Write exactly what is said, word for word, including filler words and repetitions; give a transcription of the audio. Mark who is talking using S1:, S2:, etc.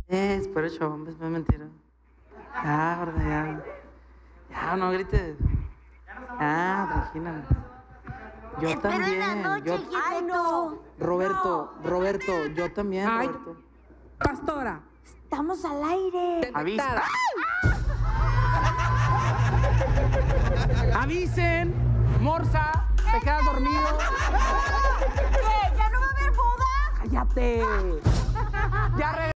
S1: Es puro show, es mentira. Ya, gorda, ya. Ya, no grites. Ya, tranquila. Yo
S2: Espero
S1: también.
S2: en la noche,
S1: yo...
S2: Ay, no.
S1: Roberto, no. Roberto, yo también,
S3: Ay,
S1: Roberto.
S3: Pastora.
S2: Estamos al aire.
S1: Avisa. Avisen, Morsa, te quedas dormido.
S2: ¿Qué? ¿Ya no va a haber boda?
S1: Cállate. Ya regresamos.